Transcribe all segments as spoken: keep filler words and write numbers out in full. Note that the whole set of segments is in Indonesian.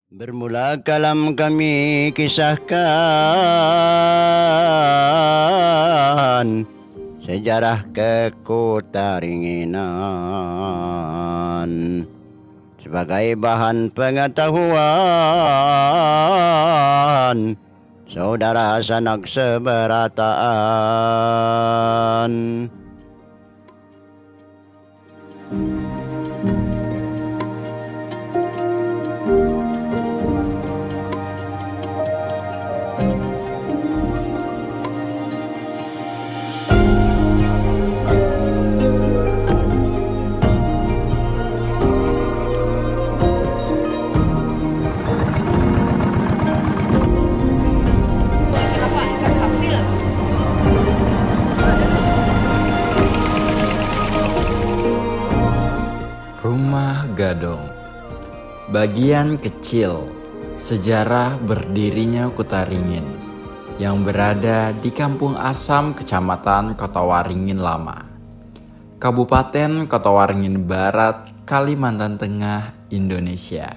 Bermula kalam kami kisahkan sejarah Kekutaringinan sebagai bahan pengetahuan saudara sanak seberataan. Rumah Gadong, bagian kecil sejarah berdirinya Kutaringin yang berada di Kampung Asam, Kecamatan Kotawaringin Lama, Kabupaten Kotawaringin Barat, Kalimantan Tengah, Indonesia.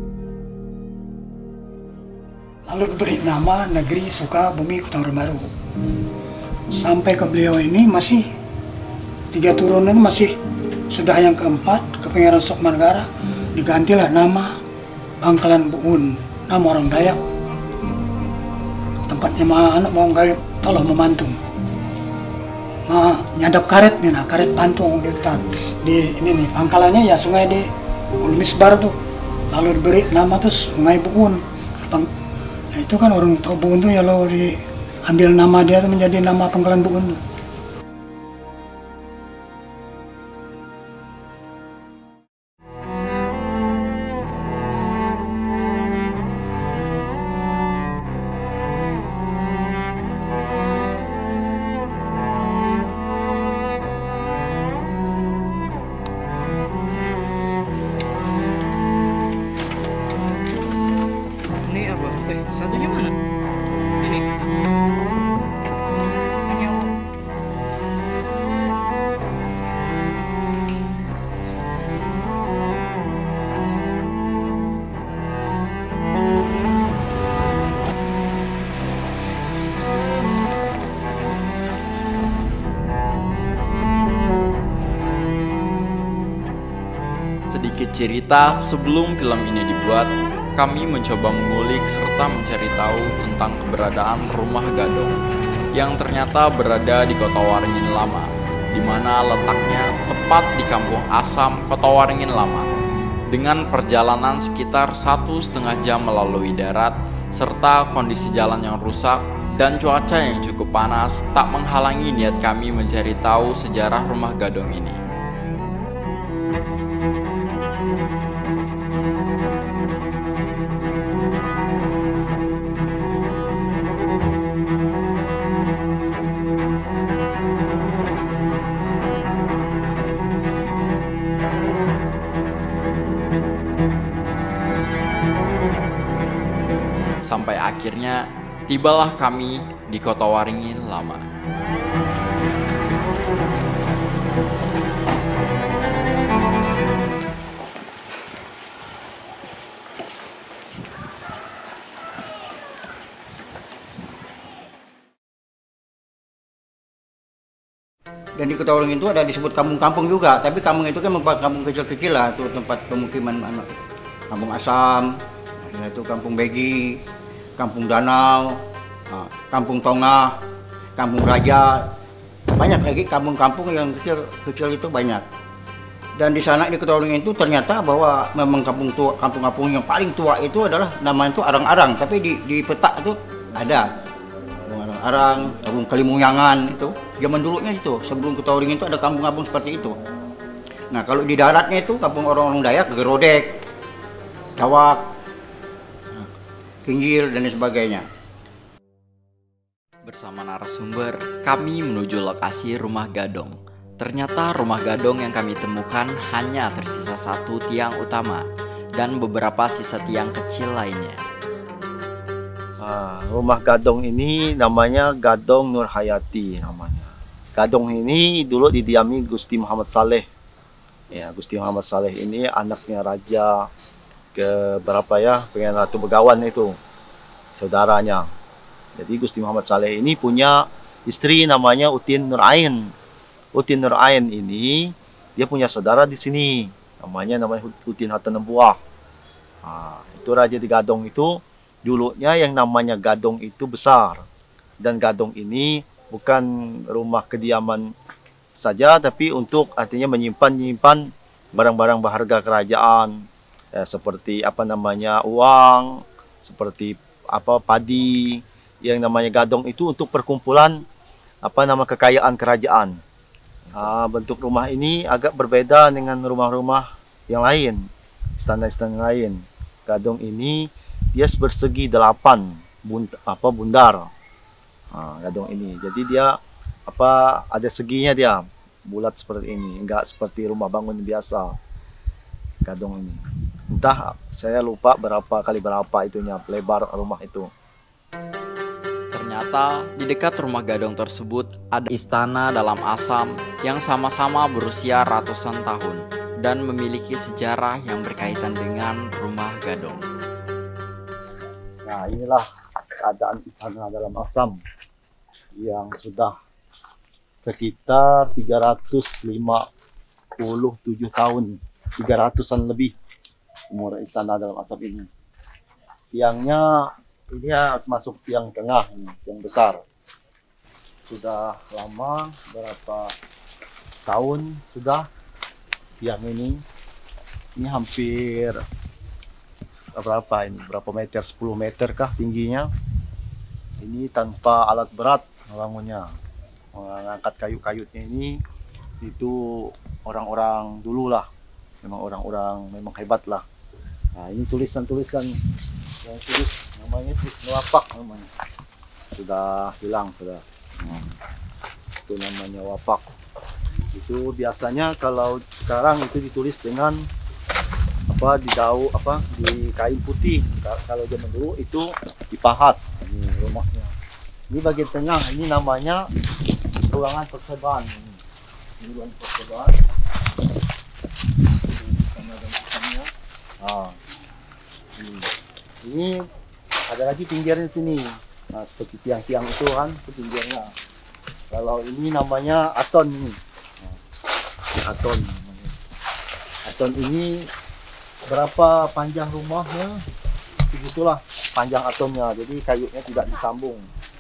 Lalu diberi nama Negeri Sukabumi Kutawaringin Baru. Sampai ke beliau ini masih tiga turunan, masih sudah yang keempat, ke Pangeran Sukmanegara, digantilah nama Pangkalan Buun, nama orang Dayak. Tempatnya mah anak mau gaya tolong memantung. Mah nyadap karet nih, nah karet pantung di, di ini nih pangkalannya ya sungai di Ulmisbar tuh. Lalu diberi nama tuh Sungai Buun. Pang, nah itu kan orang tahu Buun tuh ya lo diambil nama dia tuh menjadi nama Pangkalan Buun tuh. Satunya mana? Ini. Ini apa? Sedikit cerita sebelum film ini dibuat. Kami mencoba mengulik serta mencari tahu tentang keberadaan Rumah Gadong yang ternyata berada di Kotawaringin Lama, di mana letaknya tepat di Kampung Asam, Kotawaringin Lama, dengan perjalanan sekitar satu setengah jam melalui darat, serta kondisi jalan yang rusak dan cuaca yang cukup panas tak menghalangi niat kami mencari tahu sejarah Rumah Gadong ini. Sampai akhirnya tibalah kami di Kotawaringin Lama. Dan di Kotawaringin itu ada disebut kampung-kampung juga, tapi kampung itu kan merupakan kampung kecil-kecil lah, itu tempat pemukiman anak. Kampung Asam, yaitu Kampung Begi, Kampung Danau, Kampung Tongah, Kampung Raja, banyak lagi kampung-kampung yang kecil-kecil itu banyak. Dan di sana di Kotawaringin itu ternyata bahwa memang kampung tua, kampung-kampung yang paling tua itu adalah namanya itu Arang-Arang, tapi di, di peta itu ada Kampung Arang-Arang, Kampung Kalimunyangan itu. Zaman dulunya itu sebelum Kotawaringin itu ada kampung-kampung seperti itu. Nah kalau di daratnya itu kampung orang-orang Dayak, Gerodek, Cawak, Kinggil, dan sebagainya. Bersama narasumber, kami menuju lokasi Rumah Gadong. Ternyata Rumah Gadong yang kami temukan hanya tersisa satu tiang utama dan beberapa sisa tiang kecil lainnya. Ah, Rumah Gadong ini namanya Gadong Nur Hayati namanya. Gadong ini dulu didiami Gusti Muhammad Saleh. Ya, Gusti Muhammad Saleh ini anaknya Raja ke berapa ya pengen Ratu Begawan itu saudaranya. Jadi Gusti Muhammad Saleh ini punya istri namanya Utin Nurain. Utin Nurain ini dia punya saudara di sini namanya namanya Utin Hatanambuah. Nah, itu raja di Gadong itu dulunya yang namanya Gadong itu besar, dan Gadong ini bukan rumah kediaman saja, tapi untuk artinya menyimpan menyimpan barang-barang berharga kerajaan, ya, seperti apa namanya uang, seperti apa padi. Yang namanya Gadong itu untuk perkumpulan apa nama kekayaan kerajaan. Nah, bentuk rumah ini agak berbeda dengan rumah-rumah yang lain, istana-istana lain. Gadong ini dia bersegi delapan bund apa bundar. Nah, Gadong ini, jadi dia apa ada seginya dia bulat seperti ini, enggak seperti rumah bangun biasa. Gadong ini, entah saya lupa berapa kali berapa itunya lebar rumah itu. Ternyata di dekat rumah Gadong tersebut ada istana dalam asam yang sama-sama berusia ratusan tahun dan memiliki sejarah yang berkaitan dengan rumah Gadong. Nah, inilah keadaan istana dalam asam yang sudah sekitar tiga ratus lima puluh tujuh tahun, tiga ratusan lebih umur istana dalam asam ini. Tiangnya ini ya masuk tiang tengah ini, tiang besar. Sudah lama, berapa tahun sudah tiang ini. Ini hampir berapa ini? Berapa meter? sepuluh meter kah tingginya? Ini tanpa alat berat bangunnya. Mengangkat kayu-kayunya ini itu orang-orang dulu lah. Memang orang-orang memang hebat lah. Nah, ini tulisan-tulisan yang tulis namanya tulis wapak namanya. Sudah hilang sudah. Hmm. Itu namanya wapak. Itu biasanya kalau sekarang itu ditulis dengan apa di daun apa di kain putih. Sekarang, kalau zaman dulu itu dipahat. Ini rumahnya. Ini bagian tengah ini namanya ruangan percobaan. Ini ruangan percobaan. Ah. Ini. Ini ada lagi pinggirnya sini. Nah, seperti tiang-tiang itu kan, itu pinggirnya. Kalau ini namanya aton ini. Nah, ini aton namanya. Aton ini berapa panjang rumahnya? Begitulah panjang atonnya. Jadi kayunya tidak disambung.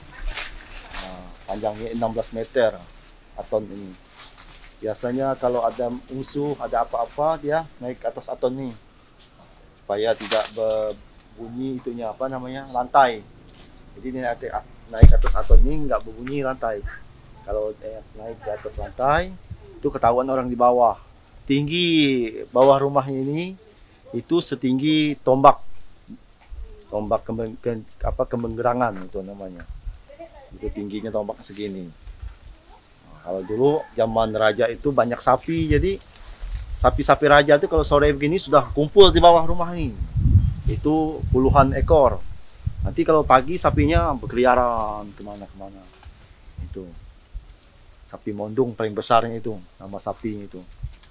Nah, panjangnya enam belas meter aton ini. Biasanya kalau ada musuh, ada apa-apa, dia naik ke atas aton ini. Supaya tidak berbunyi itunya apa namanya lantai. Jadi dia naik ke atas aton ini nggak berbunyi lantai. Kalau eh, naik ke atas lantai itu ketahuan orang di bawah. Tinggi bawah rumahnya ini itu setinggi tombak, tombak kembang, ke, apa kembenggerangan itu namanya. Itu tingginya tombak segini. Nah, kalau dulu zaman raja itu banyak sapi, jadi sapi-sapi raja itu kalau sore begini sudah kumpul di bawah rumah ini. Itu puluhan ekor. Nanti kalau pagi sapinya berkeliaran kemana-kemana. Itu sapi mondung paling besarnya itu, nama sapinya itu.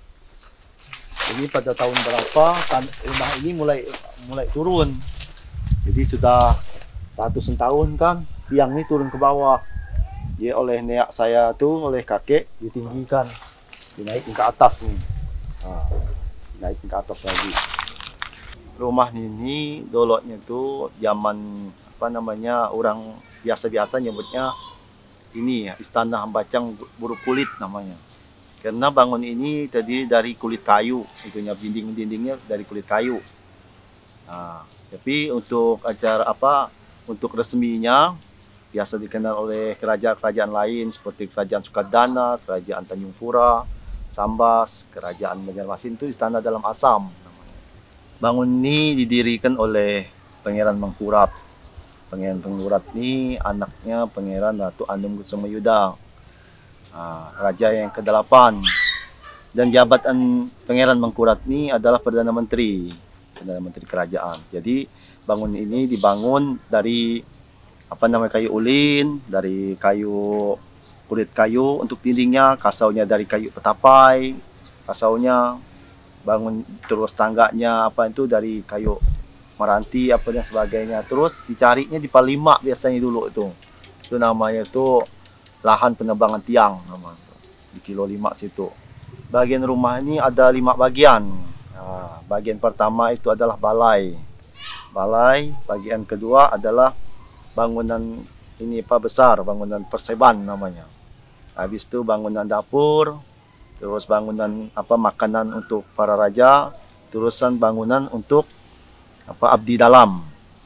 Jadi pada tahun berapa rumah ini mulai mulai turun. Jadi sudah ratusan tahun kan tiang ini turun ke bawah. Dia oleh nenek saya tuh, oleh kakek ditinggikan, dinaikin ke atas nih. Nah, naikin ke atas lagi. Rumah ini doloknya itu zaman apa namanya orang biasa-biasa nyebutnya ini ya istana Hambacang Buruk Kulit namanya. Karena bangun ini tadi dari kulit kayu, itunya dinding-dindingnya dari kulit kayu. Nah, tapi untuk acara apa untuk resminya biasa dikenal oleh kerajaan-kerajaan lain seperti Kerajaan Sukadana, Kerajaan Tanjung Pura, Sambas, Kerajaan Banjarmasin itu istana dalam asam. Bangun ini didirikan oleh Pangeran Mangkurat. Pangeran Mangkurat ini anaknya Pangeran Ratu Anum Kusumayuda, nah, raja yang kedelapan. Dan jabatan Pangeran Mangkurat ini adalah Perdana Menteri, Perdana Menteri Kerajaan. Jadi bangun ini dibangun dari apa namanya kayu ulin, dari kayu kulit kayu untuk dindingnya, kasaunya dari kayu petapai, kasaunya bangun terus tangganya apa itu dari kayu meranti apa dan sebagainya. Terus dicarinya di Palima biasanya dulu itu. Itu namanya itu lahan penebangan tiang namanya. Di kilo lima situ. Bagian rumah ini ada lima bagian. Nah, bagian pertama itu adalah balai. Balai, bagian kedua adalah bangunan ini apa besar, bangunan perseban namanya. Habis itu bangunan dapur, terus bangunan apa makanan untuk para raja, terusan bangunan untuk apa abdi dalam.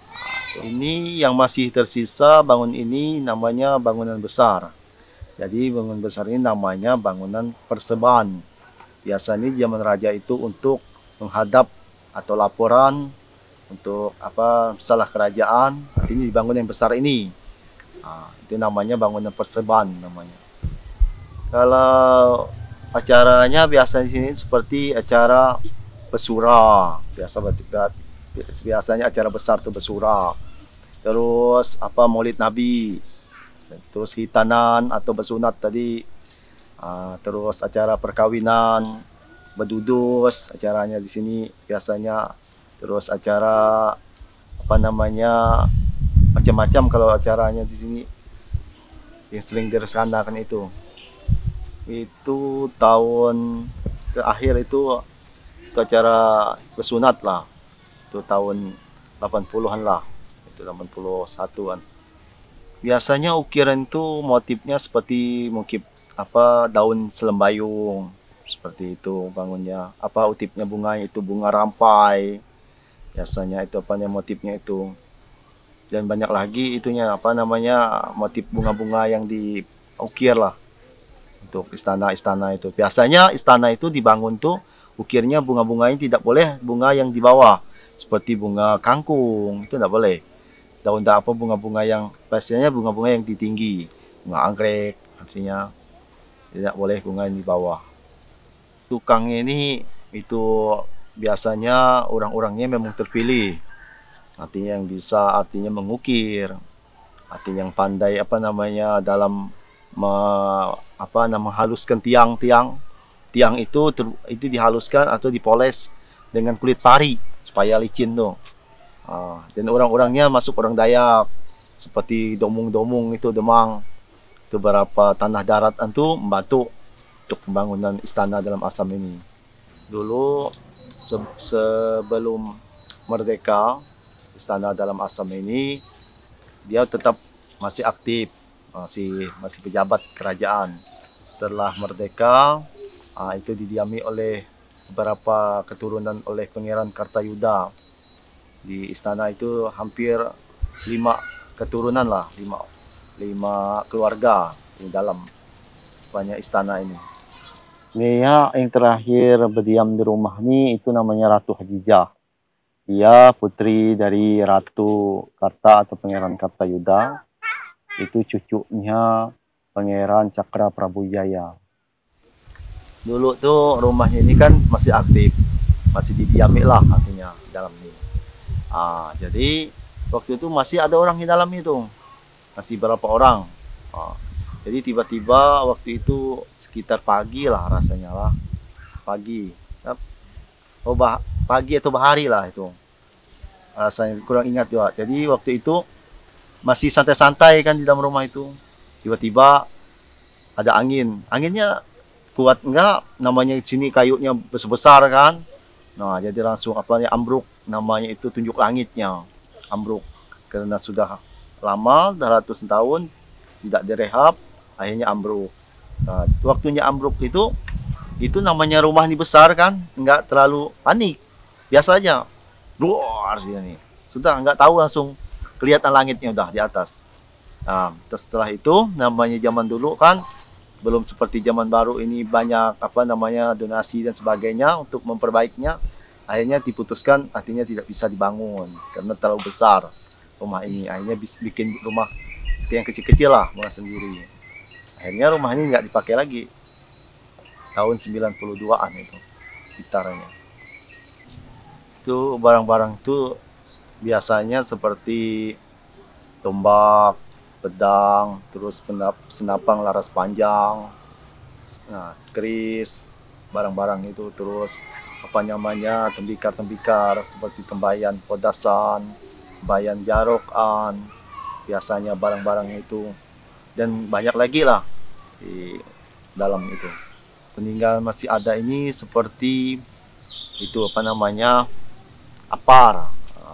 Ini yang masih tersisa bangun ini namanya bangunan besar. Jadi bangunan besar ini namanya bangunan perseban. Biasanya zaman raja itu untuk menghadap atau laporan untuk apa salah kerajaan, artinya dibangun yang besar ini. Nah, itu namanya bangunan perseban namanya. Kalau acaranya biasa di sini seperti acara besura, biasa biasanya acara besar tuh besura. Terus apa maulid Nabi, terus hitanan atau bersunat tadi, uh, terus acara perkawinan, bedudus acaranya di sini biasanya. Terus acara apa namanya macam-macam kalau acaranya di sini yang sering direncanakan itu. Itu tahun terakhir itu, itu acara bersunat lah. Itu tahun delapan puluhan lah. Itu delapan puluh satuan. Biasanya ukiran itu motifnya seperti motif apa daun selembayung seperti itu bangunnya. Apa motifnya bunga itu bunga rampai. Biasanya itu apa namanya motifnya itu. Dan banyak lagi itunya apa namanya motif bunga-bunga yang diukir lah untuk istana-istana itu. Biasanya istana itu dibangun tuh ukirnya bunga-bunganya tidak boleh bunga yang di bawah seperti bunga kangkung itu tidak boleh. Daun apa bunga-bunga yang biasanya bunga-bunga yang di tinggi, bunga anggrek artinya tidak boleh bunga yang di bawah. Tukang ini itu biasanya orang-orangnya memang terpilih, artinya yang bisa artinya mengukir, artinya yang pandai apa namanya dalam me, apa nama haluskan tiang-tiang tiang itu ter, itu dihaluskan atau dipoles dengan kulit pari supaya licin tuh. Uh, dan orang-orangnya masuk orang Dayak seperti domung-domung itu Demang itu beberapa tanah darat itu membantu untuk pembangunan istana dalam Assam ini. Dulu se sebelum merdeka istana dalam Assam ini dia tetap masih aktif, masih masih pejabat kerajaan. Setelah merdeka uh, itu didiami oleh beberapa keturunan oleh Pangeran Kartayuda. Di istana itu hampir lima keturunan lah, lima, lima keluarga di dalam banyak istana ini. Dia yang terakhir berdiam di rumah ini itu namanya Ratu Hadijah. Dia putri dari Ratu Karta atau Pangeran Kartayuda. Itu cucunya Pangeran Cakra Prabujaya. Dulu tuh rumahnya ini kan masih aktif, masih didiami lah artinya dalam ini. Ah, jadi waktu itu masih ada orang di dalam itu, masih berapa orang. Ah, jadi tiba-tiba waktu itu sekitar pagi lah rasanya lah, pagi, oh bah, pagi atau bahari lah itu, rasanya kurang ingat juga. Jadi waktu itu masih santai-santai kan di dalam rumah itu, tiba-tiba ada angin, anginnya kuat enggak, namanya di sini kayunya besar-besar kan. Nah, jadi langsung apa namanya ambruk, namanya itu tunjuk langitnya. Ambruk karena sudah lama, ratusan tahun tidak direhab, akhirnya ambruk. Nah, waktunya ambruk itu itu namanya rumah ini besar kan, enggak terlalu panik. Biasa aja. Luar sini. Sudah enggak tahu langsung kelihatan langitnya udah di atas. Nah, setelah itu namanya zaman dulu kan belum seperti zaman baru ini banyak apa namanya donasi dan sebagainya untuk memperbaikinya. Akhirnya diputuskan artinya tidak bisa dibangun karena terlalu besar rumah ini. Akhirnya bikin rumah yang kecil-kecil lah, rumah sendiri. Akhirnya rumah ini nggak dipakai lagi. Tahun sembilan puluh dua-an itu sekitarnya. Itu barang-barang itu biasanya seperti tombak, pedang, terus senapang laras panjang, nah, keris, barang-barang itu, terus apa namanya tembikar-tembikar seperti tembayan podasan, tembayan jarokan, biasanya barang-barang itu, dan banyak lagi lah di dalam itu. Peninggalan masih ada ini seperti itu apa namanya apar,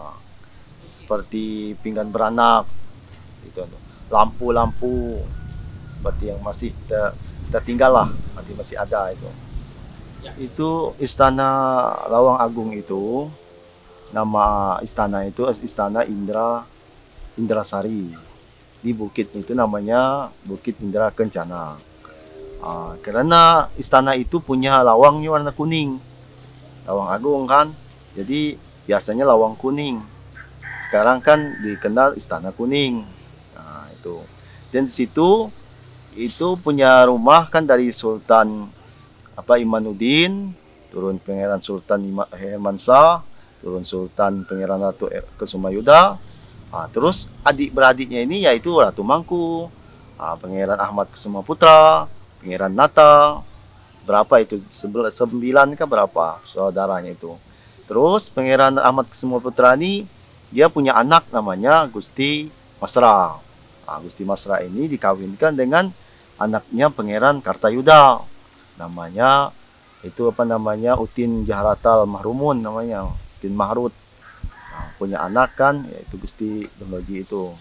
seperti pinggan beranak, itu lampu-lampu seperti yang masih kita, kita tinggal lah, nanti masih ada itu. Ya. Itu istana Lawang Agung itu, nama istana itu istana Indra Indrasari. Di bukit itu namanya Bukit Indra Kencana. Uh, karena istana itu punya lawangnya warna kuning, Lawang Agung kan, jadi biasanya lawang kuning. Sekarang kan dikenal istana kuning. Nah, itu. Dan di situ itu punya rumah kan dari Sultan apa Imanuddin, turun Pangeran Sultan Hermansyah, turun Sultan Pangeran Ratu Kusumayuda. Nah, terus adik-beradiknya ini yaitu Ratu Mangku, nah, Pangeran Ahmad Kusumaputra, Pangeran Nata, berapa itu? Sembilan ke berapa saudaranya itu. Terus Pangeran Ahmad Kusumaputra ini dia punya anak namanya Gusti Masra. Nah, Gusti Masra ini dikawinkan dengan anaknya Pangeran Kartayuda. Namanya itu apa namanya Utin Jaharatal Mahrumun namanya, Utin Mahrut. Nah, punya anak kan yaitu Gusti Donoji itu.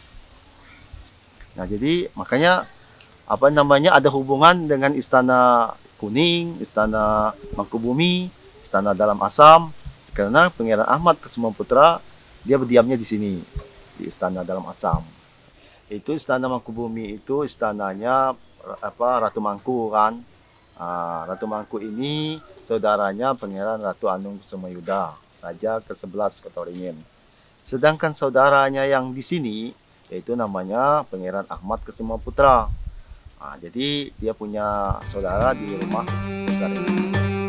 Nah, jadi makanya apa namanya ada hubungan dengan Istana Kuning, Istana Mangkubumi, Istana Dalam Asam, karena Pangeran Ahmad Kusumaputra dia berdiamnya di sini, di Istana Dalam Asam. Itu Istana Mangkubumi itu istananya apa Ratu Mangku kan. Nah, Ratu Mangku ini saudaranya Pangeran Ratu Anung Kusumayuda, Raja ke sebelas Kota Waringin. Sedangkan saudaranya yang di sini yaitu namanya Pangeran Ahmad Kusumaputra. Nah, jadi dia punya saudara di rumah besar ini.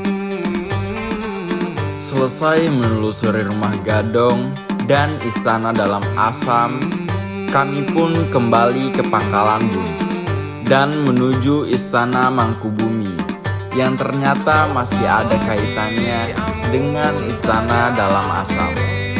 Selesai menelusuri rumah Gadong dan istana Dalam Asam, kami pun kembali ke Pangkalan Bun dan menuju istana Mangkubumi yang ternyata masih ada kaitannya dengan istana Dalam Asam.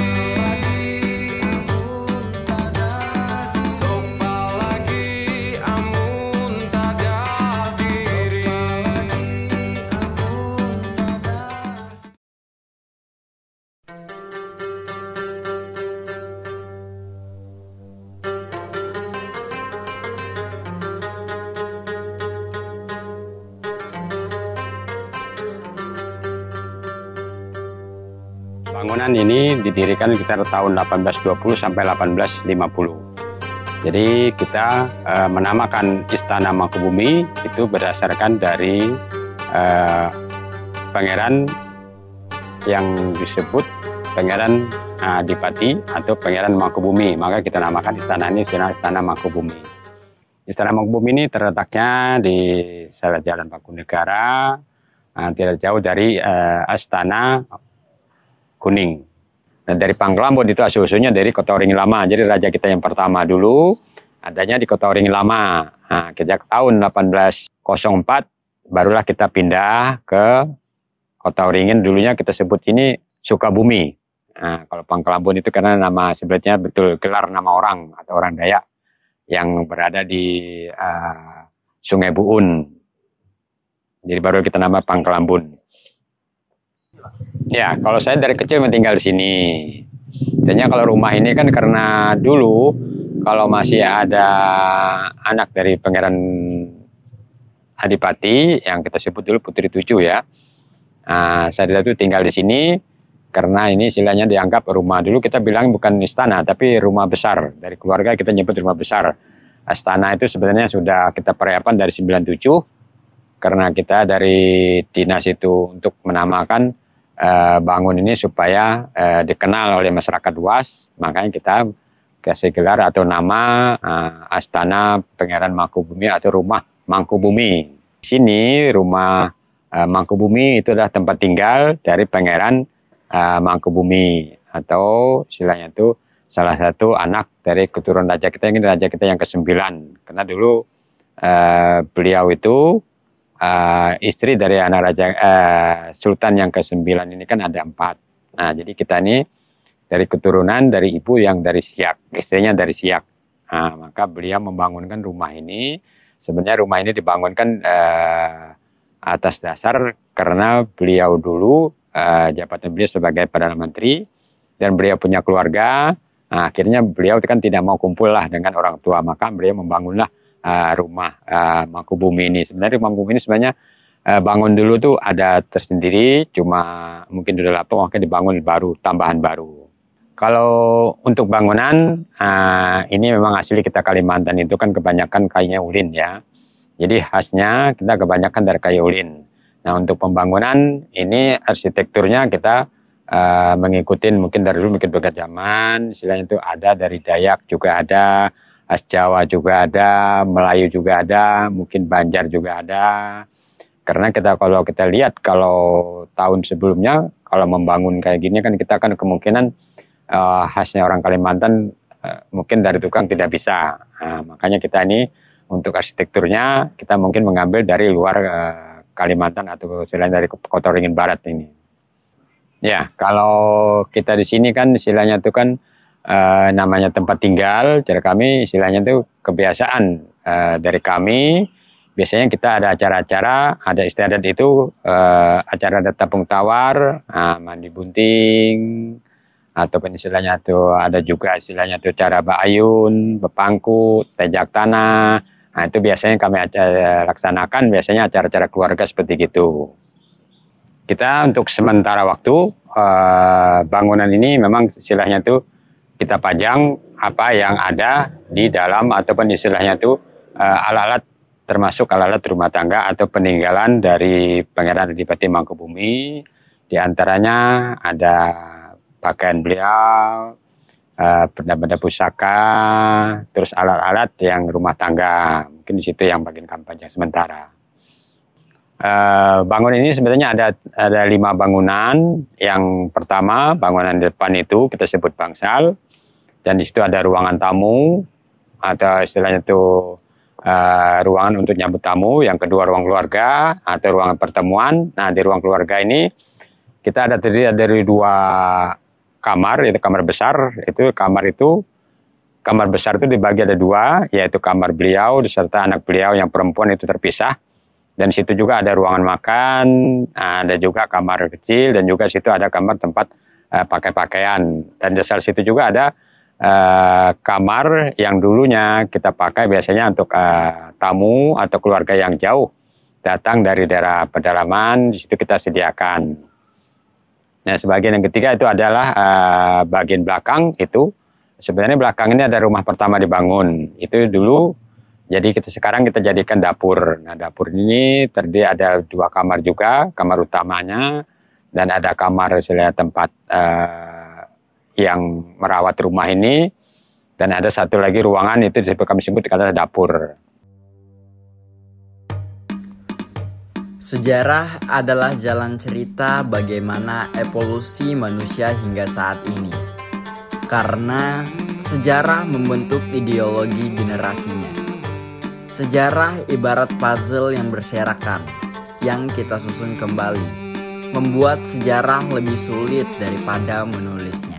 Bangunan ini didirikan sekitar tahun delapan belas dua puluh sampai delapan belas lima puluh. Jadi kita e, menamakan Istana Mangkubumi itu berdasarkan dari e, pangeran yang disebut Pangeran Adipati atau Pangeran Mangkubumi. Maka kita namakan istana ini Istana Mangkubumi. Istana Mangkubumi ini terletaknya di Jalan Mangkunegara, e, tidak jauh dari e, Astana Kuning. Dan dari Pangkalan Bun itu asal-usulnya dari Kota Waringin Lama. Jadi raja kita yang pertama dulu adanya di Kota Waringin Lama. Nah, sejak tahun delapan belas nol empat barulah kita pindah ke Kota Waringin. Dulunya kita sebut ini Sukabumi. Nah, kalau Pangkalan Bun itu karena nama sebenarnya betul gelar nama orang atau orang Dayak yang berada di uh, Sungai Buun. Jadi baru kita nama Pangkalan Bun. Ya, kalau saya dari kecil tinggal di sini. Tentunya kalau rumah ini kan karena dulu kalau masih ada anak dari Pangeran Adipati yang kita sebut dulu Putri Tujuh ya. Nah, saya itu tinggal di sini karena ini istilahnya dianggap rumah. Dulu kita bilang bukan istana tapi rumah besar. Dari keluarga kita nyebut rumah besar. Istana itu sebenarnya sudah kita persiapan dari sembilan puluh tujuh karena kita dari dinas itu untuk menamakan Uh, bangun ini supaya uh, dikenal oleh masyarakat luas, makanya kita kasih gelar atau nama uh, Astana Pangeran Mangkubumi atau Rumah Mangkubumi. Di sini rumah uh, Mangkubumi itu adalah tempat tinggal dari Pangeran uh, Mangkubumi atau istilahnya itu salah satu anak dari keturunan raja kita, ini raja kita yang kesembilan. Karena dulu uh, beliau itu uh, istri dari anak raja uh, Sultan yang kesembilan ini kan ada empat. Nah, jadi kita ini dari keturunan dari ibu yang dari Siak, istrinya dari Siak. Nah, maka beliau membangunkan rumah ini. Sebenarnya rumah ini dibangunkan uh, atas dasar karena beliau dulu uh, jabatan beliau sebagai Perdana Menteri dan beliau punya keluarga. Nah, akhirnya beliau kan tidak mau kumpul lah dengan orang tua, maka beliau membangunlah uh, rumah uh, Mangkubumi ini. Sebenarnya rumah Mangkubumi ini sebenarnya uh, bangun dulu tuh ada tersendiri, cuma mungkin sudah lapang, maka dibangun baru, tambahan baru. Kalau untuk bangunan, uh, ini memang asli kita Kalimantan itu kan kebanyakan kayunya ulin ya. Jadi khasnya kita kebanyakan dari kayu ulin. Nah, untuk pembangunan ini arsitekturnya kita uh, mengikuti mungkin dari dulu mungkin berkat zaman, istilahnya itu ada dari Dayak juga ada, khas Jawa juga ada, Melayu juga ada, mungkin Banjar juga ada. Karena kita kalau kita lihat kalau tahun sebelumnya kalau membangun kayak gini kan kita kan kemungkinan Uh, khasnya orang Kalimantan uh, mungkin dari tukang tidak bisa. Nah, makanya kita ini untuk arsitekturnya kita mungkin mengambil dari luar uh, Kalimantan atau selain dari Kota Waringin Barat ini. Ya, kalau kita di sini kan istilahnya itu kan uh, namanya tempat tinggal, cara kami istilahnya itu kebiasaan uh, dari kami. Biasanya kita ada acara-acara, ada istiadat itu uh, acara ada tapung tawar, uh, mandi bunting, ataupun istilahnya itu ada juga istilahnya itu cara ba'ayun, bepangku, tejak tanah. Nah, itu biasanya kami acara, laksanakan biasanya acara-acara keluarga seperti gitu. Kita untuk sementara waktu eh, bangunan ini memang istilahnya itu kita pajang apa yang ada di dalam ataupun istilahnya itu eh, alat-alat termasuk alat-alat rumah tangga atau peninggalan dari Pangeran Adipati Mangkubumi. Di antaranya ada pakaian beliau, benda-benda uh, pusaka, terus alat-alat yang rumah tangga. Mungkin di situ yang bagian kampanye sementara. Uh, bangunan ini sebenarnya ada ada lima bangunan. Yang pertama bangunan depan itu kita sebut bangsal, dan di situ ada ruangan tamu atau istilahnya itu uh, ruangan untuk nyambut tamu. Yang kedua ruang keluarga atau ruangan pertemuan. Nah, di ruang keluarga ini kita ada terdiri dari dua kamar, itu kamar besar. Itu kamar itu kamar besar itu dibagi ada dua, yaitu kamar beliau beserta anak beliau yang perempuan itu terpisah, dan di situ juga ada ruangan makan, ada juga kamar kecil, dan juga di situ ada kamar tempat uh, pakai pakaian, dan di situ juga ada uh, kamar yang dulunya kita pakai biasanya untuk uh, tamu atau keluarga yang jauh datang dari daerah pedalaman. Di situ kita sediakan. Nah, sebagian yang ketiga itu adalah uh, bagian belakang itu. Sebenarnya belakang ini ada rumah pertama dibangun. Itu dulu, jadi kita sekarang kita jadikan dapur. Nah, dapur ini terdiri ada dua kamar juga, kamar utamanya, dan ada kamar istilahnya tempat uh, yang merawat rumah ini. Dan ada satu lagi ruangan itu kami sebut adalah dapur. Sejarah adalah jalan cerita bagaimana evolusi manusia hingga saat ini. Karena sejarah membentuk ideologi generasinya. Sejarah ibarat puzzle yang berserakan, yang kita susun kembali, membuat sejarah lebih sulit daripada menulisnya.